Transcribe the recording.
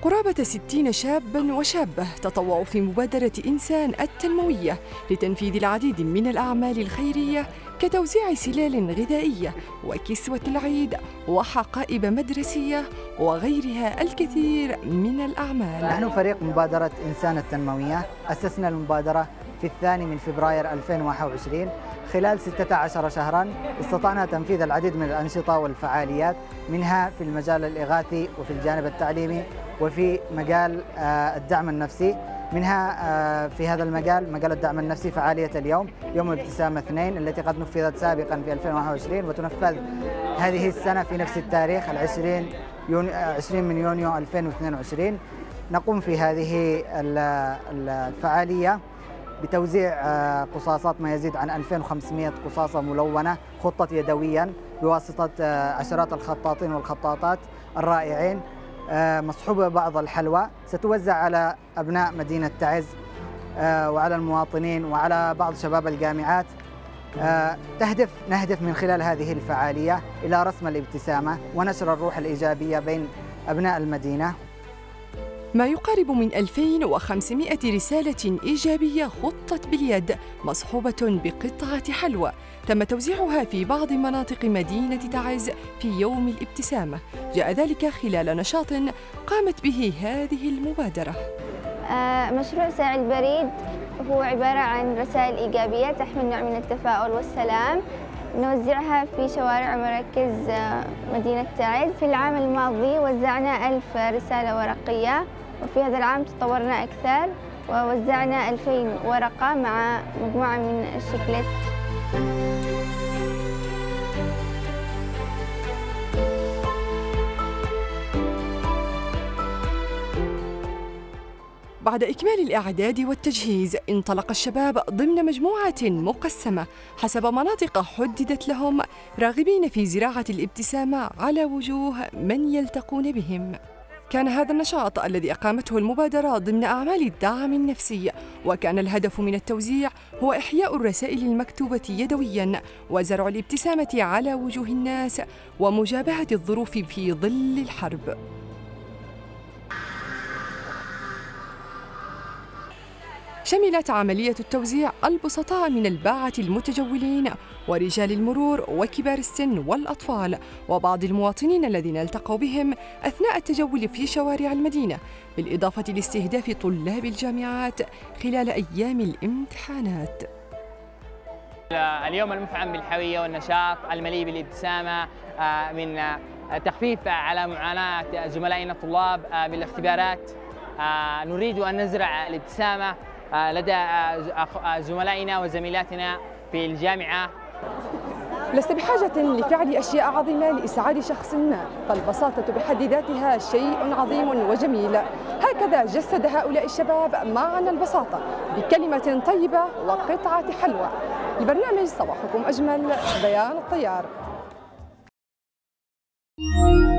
قرابة 60 شاباً وشابة تطوعوا في مبادرة إنسان التنموية لتنفيذ العديد من الأعمال الخيرية كتوزيع سلال غذائية وكسوة العيد وحقائب مدرسية وغيرها الكثير من الأعمال. نحن فريق مبادرة إنسان التنموية أسسنا المبادرة في 2 فبراير 2021. خلال 16 شهراً استطعنا تنفيذ العديد من الأنشطة والفعاليات، منها في المجال الإغاثي وفي الجانب التعليمي وفي مجال الدعم النفسي. منها في هذا المجال، مجال الدعم النفسي، فعالية اليوم يوم الابتسامة 2 التي قد نفذت سابقاً في 2021 وتنفذ هذه السنة في نفس التاريخ 20 من يونيو 2022. نقوم في هذه الفعالية بتوزيع قصاصات ما يزيد عن 2500 قصاصة ملونة خطة يدوياً بواسطة عشرات الخطاطين والخطاطات الرائعين، مصحوبة بعض الحلوى ستوزع على أبناء مدينة تعز وعلى المواطنين وعلى بعض شباب الجامعات. نهدف من خلال هذه الفعالية إلى رسم الابتسامة ونشر الروح الإيجابية بين أبناء المدينة. ما يقارب من 2500 رسالة إيجابية خطت باليد مصحوبة بقطعة حلوى تم توزيعها في بعض مناطق مدينة تعز في يوم الابتسامة. جاء ذلك خلال نشاط قامت به هذه المبادرة. مشروع ساعي البريد هو عبارة عن رسائل إيجابية تحمل نوع من التفاؤل والسلام، نوزعها في شوارع ومراكز مدينة تعز. في العام الماضي وزعنا 1000 رسالة ورقية، وفي هذا العام تطورنا أكثر ووزعنا 2000 ورقة مع مجموعة من الشيكليت. بعد إكمال الإعداد والتجهيز انطلق الشباب ضمن مجموعة مقسمة حسب مناطق حددت لهم، راغبين في زراعة الابتسامة على وجوه من يلتقون بهم. كان هذا النشاط الذي أقامته المبادرة ضمن أعمال الدعم النفسي، وكان الهدف من التوزيع هو إحياء الرسائل المكتوبة يدوياً وزرع الابتسامة على وجوه الناس ومجابهة الظروف في ظل الحرب. شملت عملية التوزيع البسطاء من الباعة المتجولين ورجال المرور وكبار السن والأطفال وبعض المواطنين الذين التقوا بهم أثناء التجول في شوارع المدينة، بالإضافة لاستهداف طلاب الجامعات خلال أيام الامتحانات. اليوم المفعم بالحيوية والنشاط المليء بالابتسامة، من تخفيف على معاناة زملائنا الطلاب بالاختبارات. نريد أن نزرع الابتسامة لدى زملائنا وزميلاتنا في الجامعة. لست بحاجة لفعل أشياء عظيمة لإسعاد شخص ما، فالبساطة بحد ذاتها شيء عظيم وجميل. هكذا جسد هؤلاء الشباب معنى البساطة بكلمة طيبة وقطعة حلوى. البرنامج صباحكم أجمل، بيان الطيار.